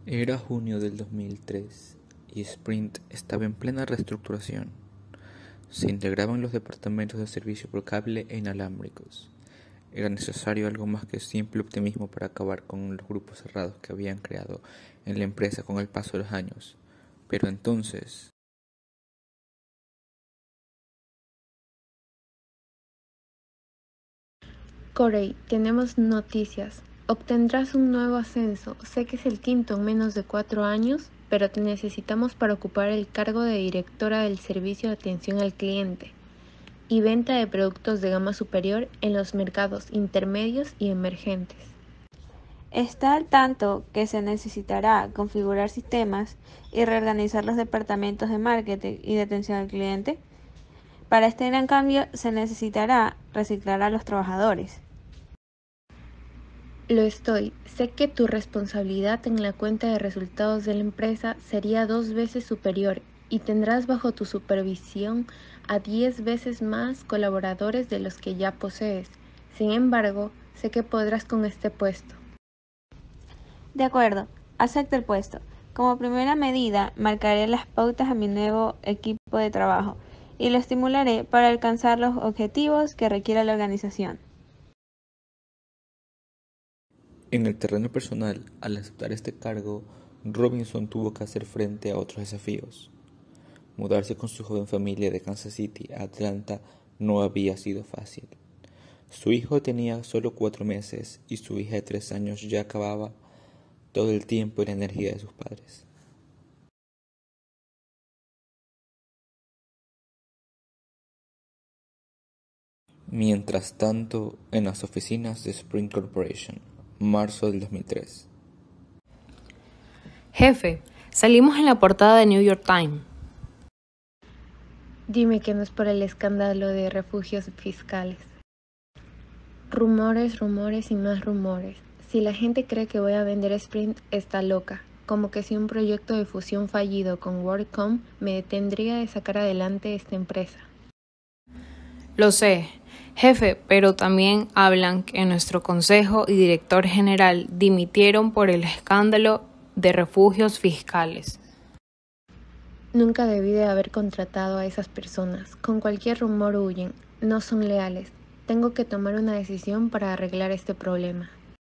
Era junio del 2003 y Sprint estaba en plena reestructuración. Se integraban los departamentos de servicio por cable e inalámbricos. Era necesario algo más que simple optimismo para acabar con los grupos cerrados que habían creado en la empresa con el paso de los años. Pero entonces... Corey, tenemos noticias. Obtendrás un nuevo ascenso. Sé que es el quinto en menos de 4 años, pero te necesitamos para ocupar el cargo de directora del servicio de atención al cliente y venta de productos de gama superior en los mercados intermedios y emergentes. Está al tanto que se necesitará configurar sistemas y reorganizar los departamentos de marketing y de atención al cliente. Para este gran cambio se necesitará reciclar a los trabajadores. Lo estoy. Sé que tu responsabilidad en la cuenta de resultados de la empresa sería 2 veces superior y tendrás bajo tu supervisión a 10 veces más colaboradores de los que ya posees. Sin embargo, sé que podrás con este puesto. De acuerdo, acepto el puesto. Como primera medida, marcaré las pautas a mi nuevo equipo de trabajo y lo estimularé para alcanzar los objetivos que requiera la organización. En el terreno personal, al aceptar este cargo, Robinson tuvo que hacer frente a otros desafíos. Mudarse con su joven familia de Kansas City a Atlanta no había sido fácil. Su hijo tenía solo 4 meses y su hija de 3 años ya acababa todo el tiempo y la energía de sus padres. Mientras tanto, en las oficinas de Sprint Corporation, marzo del 2003. Jefe, salimos en la portada de New York Times. Dime que no es por el escándalo de refugios fiscales. Rumores, rumores y más rumores. Si la gente cree que voy a vender Sprint, está loca. Como que si un proyecto de fusión fallido con WorldCom me detendría de sacar adelante esta empresa. Lo sé, jefe, pero también hablan que nuestro consejo y director general dimitieron por el escándalo de refugios fiscales. Nunca debí de haber contratado a esas personas. Con cualquier rumor huyen. No son leales. Tengo que tomar una decisión para arreglar este problema.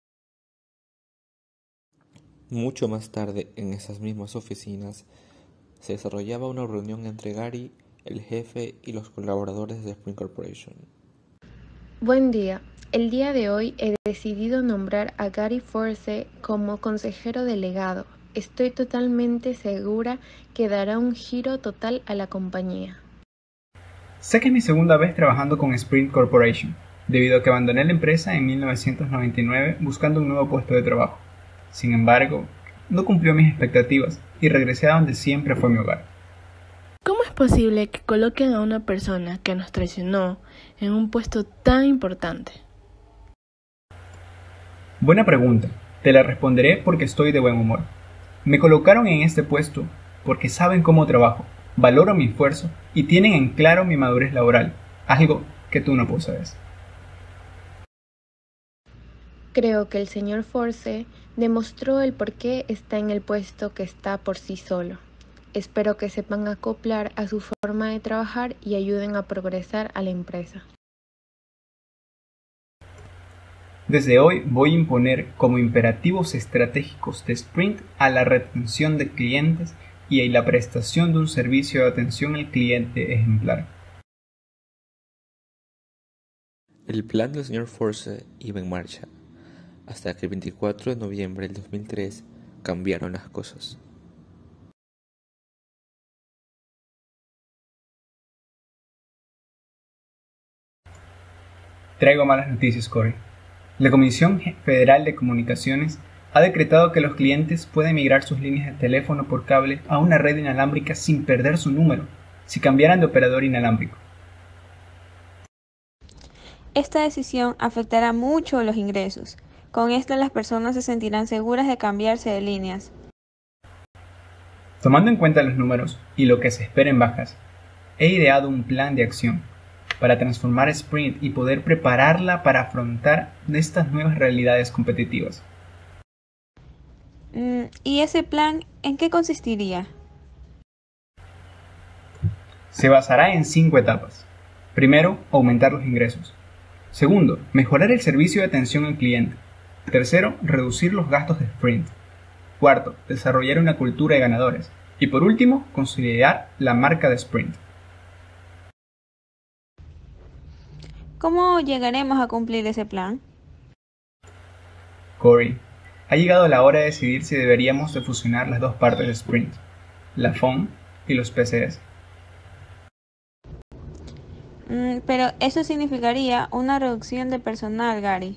Mucho más tarde, en esas mismas oficinas, se desarrollaba una reunión entre Gary, el jefe, y los colaboradores de Sprint Corporation. Buen día. El día de hoy he decidido nombrar a Gary Force como consejero delegado. Estoy totalmente segura que dará un giro total a la compañía. Sé que es mi segunda vez trabajando con Sprint Corporation, debido a que abandoné la empresa en 1999 buscando un nuevo puesto de trabajo. Sin embargo, no cumplió mis expectativas y regresé a donde siempre fue mi hogar. ¿Cómo es posible que coloquen a una persona que nos traicionó en un puesto tan importante? Buena pregunta, te la responderé porque estoy de buen humor. Me colocaron en este puesto porque saben cómo trabajo, valoran mi esfuerzo y tienen en claro mi madurez laboral, algo que tú no posees. Creo que el señor Force demostró el por qué está en el puesto que está por sí solo. Espero que sepan acoplar a su forma de trabajar y ayuden a progresar a la empresa. Desde hoy voy a imponer como imperativos estratégicos de Sprint a la retención de clientes y a la prestación de un servicio de atención al cliente ejemplar. El plan del señor Force iba en marcha, hasta que el 24 de noviembre del 2003 cambiaron las cosas. Traigo malas noticias, Corey. La Comisión Federal de Comunicaciones ha decretado que los clientes pueden migrar sus líneas de teléfono por cable a una red inalámbrica sin perder su número, si cambiaran de operador inalámbrico. Esta decisión afectará mucho los ingresos. Con esto las personas se sentirán seguras de cambiarse de líneas. Tomando en cuenta los números y lo que se espera en bajas, he ideado un plan de acción para transformar Sprint y poder prepararla para afrontar estas nuevas realidades competitivas. ¿Y ese plan en qué consistiría? Se basará en 5 etapas. Primero, aumentar los ingresos. Segundo, mejorar el servicio de atención al cliente. Tercero, reducir los gastos de sprint. Cuarto, desarrollar una cultura de ganadores. Y por último, consolidar la marca de sprint. ¿Cómo llegaremos a cumplir ese plan? Corey, ha llegado la hora de decidir si deberíamos de fusionar las dos partes de sprint, la FOM y los PCS. Pero eso significaría una reducción de personal, Gary.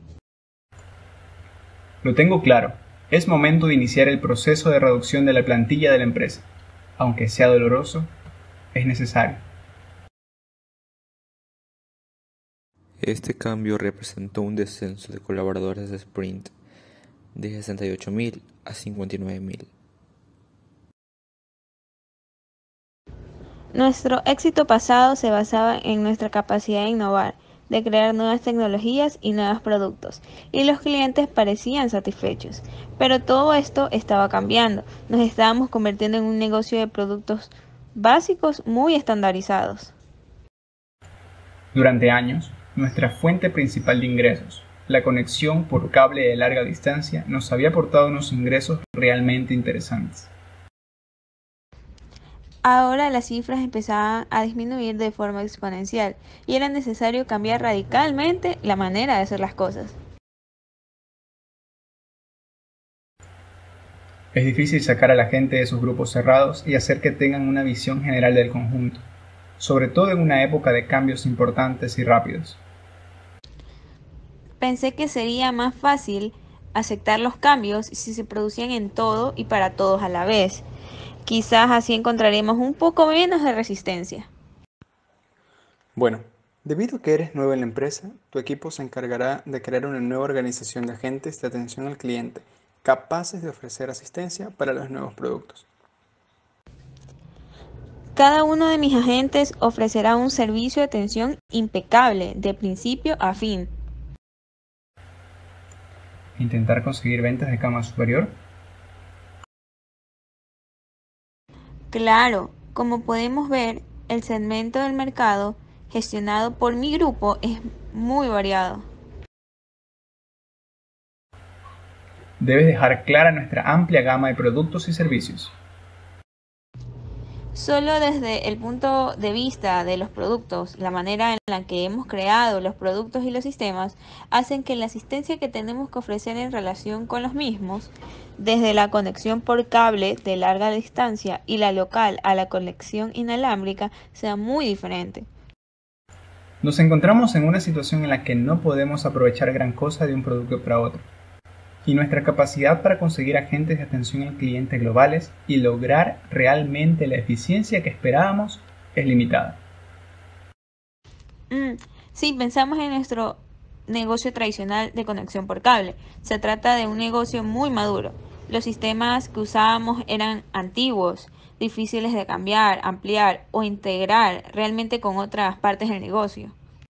Lo tengo claro, es momento de iniciar el proceso de reducción de la plantilla de la empresa. Aunque sea doloroso, es necesario. Este cambio representó un descenso de colaboradores de Sprint de 68.000 a 59.000. Nuestro éxito pasado se basaba en nuestra capacidad de innovar, de crear nuevas tecnologías y nuevos productos, y los clientes parecían satisfechos. Pero todo esto estaba cambiando, nos estábamos convirtiendo en un negocio de productos básicos muy estandarizados. Durante años, nuestra fuente principal de ingresos, la conexión por cable de larga distancia, nos había aportado unos ingresos realmente interesantes. Ahora las cifras empezaban a disminuir de forma exponencial y era necesario cambiar radicalmente la manera de hacer las cosas. Es difícil sacar a la gente de sus grupos cerrados y hacer que tengan una visión general del conjunto, sobre todo en una época de cambios importantes y rápidos. Pensé que sería más fácil aceptar los cambios si se producían en todo y para todos a la vez. Quizás así encontraremos un poco menos de resistencia. Bueno, debido a que eres nuevo en la empresa, tu equipo se encargará de crear una nueva organización de agentes de atención al cliente, capaces de ofrecer asistencia para los nuevos productos. Cada uno de mis agentes ofrecerá un servicio de atención impecable, de principio a fin. ¿Intentar conseguir ventas de cama superior? Claro, como podemos ver, el segmento del mercado gestionado por mi grupo es muy variado. Debes dejar clara nuestra amplia gama de productos y servicios. Solo desde el punto de vista de los productos, la manera en la que hemos creado los productos y los sistemas, hacen que la asistencia que tenemos que ofrecer en relación con los mismos, desde la conexión por cable de larga distancia y la local a la conexión inalámbrica, sea muy diferente. Nos encontramos en una situación en la que no podemos aprovechar gran cosa de un producto para otro, y nuestra capacidad para conseguir agentes de atención al cliente globales y lograr realmente la eficiencia que esperábamos es limitada. Sí, pensamos en nuestro negocio tradicional de conexión por cable. Se trata de un negocio muy maduro. Los sistemas que usábamos eran antiguos, difíciles de cambiar, ampliar o integrar realmente con otras partes del negocio.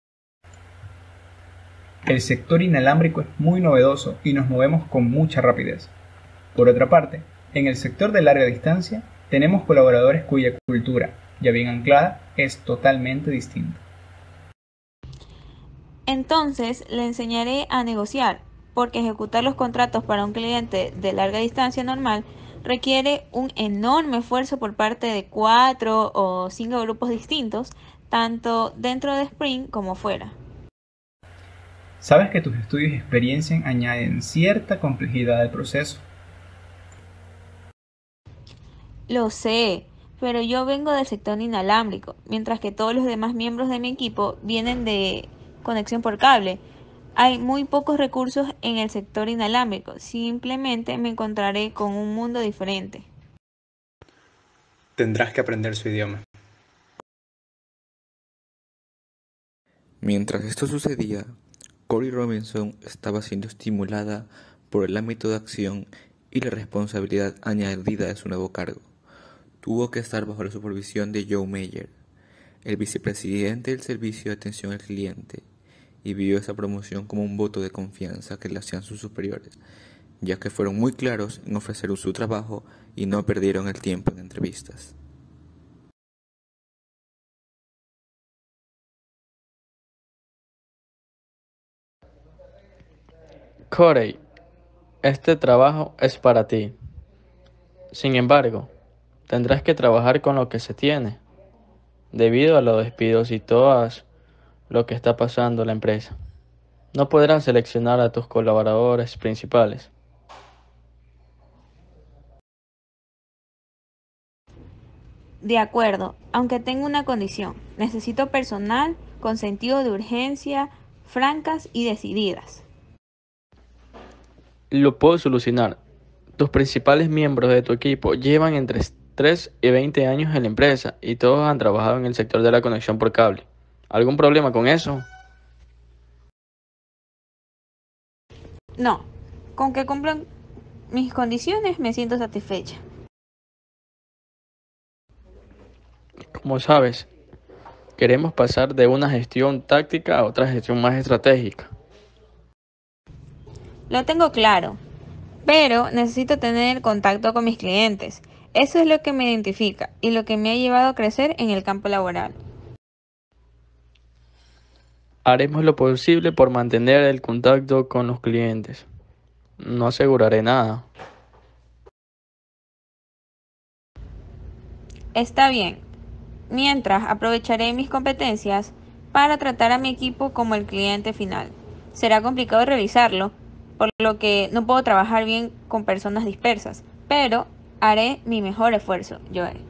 El sector inalámbrico es muy novedoso y nos movemos con mucha rapidez. Por otra parte, en el sector de larga distancia tenemos colaboradores cuya cultura, ya bien anclada, es totalmente distinta. Entonces le enseñaré a negociar, porque ejecutar los contratos para un cliente de larga distancia normal requiere un enorme esfuerzo por parte de 4 o 5 grupos distintos, tanto dentro de Spring como fuera. Sabes que tus estudios y experiencia añaden cierta complejidad al proceso. Lo sé, pero yo vengo del sector inalámbrico, mientras que todos los demás miembros de mi equipo vienen de conexión por cable. Hay muy pocos recursos en el sector inalámbrico, simplemente me encontraré con un mundo diferente. Tendrás que aprender su idioma. Mientras esto sucedía, Corey Robinson estaba siendo estimulada por el ámbito de acción y la responsabilidad añadida de su nuevo cargo. Tuvo que estar bajo la supervisión de Joe Meyer, el vicepresidente del servicio de atención al cliente, y vio esa promoción como un voto de confianza que le hacían sus superiores, ya que fueron muy claros en ofrecer su trabajo y no perdieron el tiempo en entrevistas. Corey, este trabajo es para ti. Sin embargo, tendrás que trabajar con lo que se tiene, debido a los despidos y todo lo que está pasando en la empresa. No podrás seleccionar a tus colaboradores principales. De acuerdo, aunque tengo una condición. Necesito personal con sentido de urgencia, francas y decididas. Lo puedo solucionar. Tus principales miembros de tu equipo llevan entre 3 y 20 años en la empresa y todos han trabajado en el sector de la conexión por cable. ¿Algún problema con eso? No, con que cumplan mis condiciones me siento satisfecha. Como sabes, queremos pasar de una gestión táctica a otra gestión más estratégica. Lo tengo claro, pero necesito tener contacto con mis clientes. Eso es lo que me identifica y lo que me ha llevado a crecer en el campo laboral. Haremos lo posible por mantener el contacto con los clientes. No aseguraré nada. Está bien. Mientras aprovecharé mis competencias para tratar a mi equipo como el cliente final. Será complicado revisarlo, por lo que no puedo trabajar bien con personas dispersas, pero haré mi mejor esfuerzo, Joel.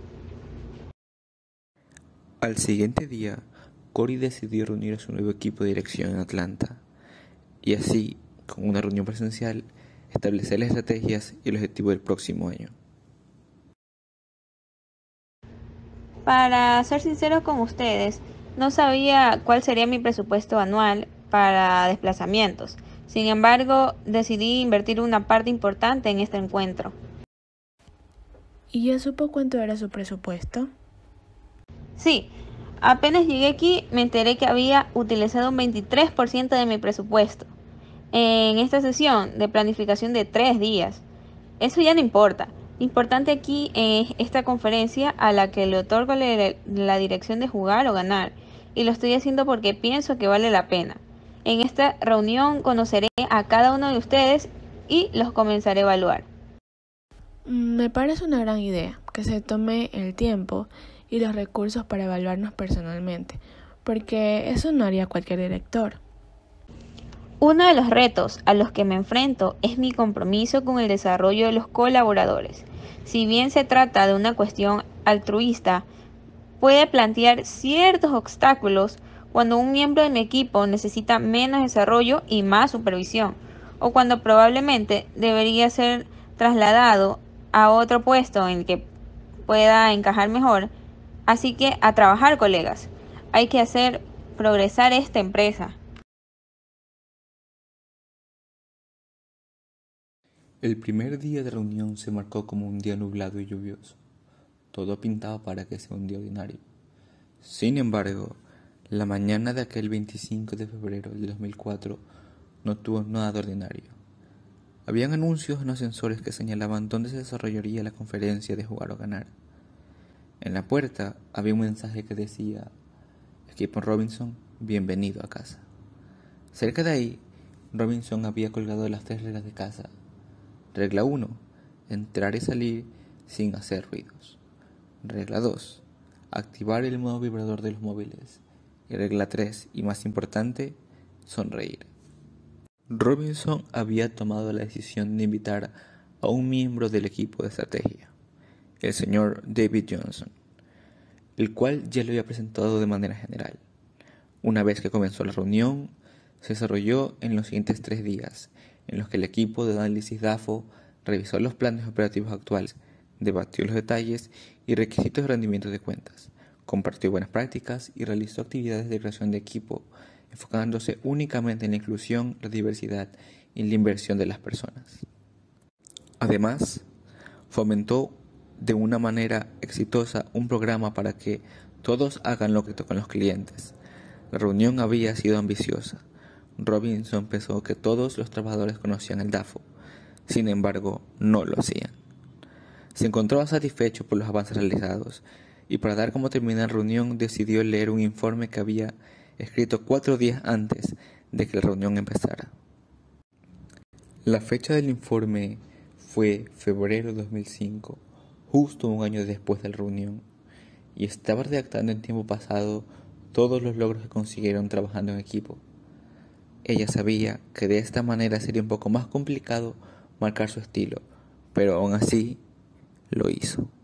Al siguiente día, Corey decidió reunir a su nuevo equipo de dirección en Atlanta, y así, con una reunión presencial, establecer las estrategias y el objetivo del próximo año. Para ser sincero con ustedes, no sabía cuál sería mi presupuesto anual para desplazamientos. Sin embargo, decidí invertir una parte importante en este encuentro. ¿Y ya supo cuánto era su presupuesto? Sí, apenas llegué aquí me enteré que había utilizado un 23% de mi presupuesto en esta sesión de planificación de 3 días. Eso ya no importa. Lo importante aquí es esta conferencia a la que le otorgo la dirección de jugar o ganar. Y lo estoy haciendo porque pienso que vale la pena. En esta reunión conoceré a cada uno de ustedes y los comenzaré a evaluar. Me parece una gran idea que se tome el tiempo y los recursos para evaluarnos personalmente, porque eso no haría cualquier director. Uno de los retos a los que me enfrento es mi compromiso con el desarrollo de los colaboradores. Si bien se trata de una cuestión altruista, puede plantear ciertos obstáculos cuando un miembro de mi equipo necesita menos desarrollo y más supervisión, o cuando probablemente debería ser trasladado a otro puesto en el que pueda encajar mejor. Así que a trabajar, colegas. Hay que hacer progresar esta empresa. El primer día de reunión se marcó como un día nublado y lluvioso. Todo pintaba para que sea un día ordinario. Sin embargo, la mañana de aquel 25 de febrero de 2004 no tuvo nada de ordinario. Habían anuncios en los sensores que señalaban dónde se desarrollaría la conferencia de jugar o ganar. En la puerta había un mensaje que decía: Equipo Robinson, bienvenido a casa. Cerca de ahí, Robinson había colgado las 3 reglas de casa. Regla 1. Entrar y salir sin hacer ruidos. Regla 2. Activar el modo vibrador de los móviles. Y regla 3, y más importante, sonreír. Robinson había tomado la decisión de invitar a un miembro del equipo de estrategia, el señor David Johnson, el cual ya lo había presentado de manera general. Una vez que comenzó la reunión, se desarrolló en los siguientes 3 días, en los que el equipo de análisis DAFO revisó los planes operativos actuales, debatió los detalles y requisitos de rendimiento de cuentas, compartió buenas prácticas y realizó actividades de creación de equipo, enfocándose únicamente en la inclusión, la diversidad y la inversión de las personas. Además, fomentó de una manera exitosa un programa para que todos hagan lo que tocan los clientes. La reunión había sido ambiciosa. Robinson pensó que todos los trabajadores conocían el DAFO. Sin embargo, no lo hacían. Se encontraba satisfecho por los avances realizados y para dar como terminar la reunión decidió leer un informe que había escrito 4 días antes de que la reunión empezara. La fecha del informe fue febrero de 2005, justo un año después de la reunión, y estaba redactando en tiempo pasado todos los logros que consiguieron trabajando en equipo. Ella sabía que de esta manera sería un poco más complicado marcar su estilo, pero aún así lo hizo.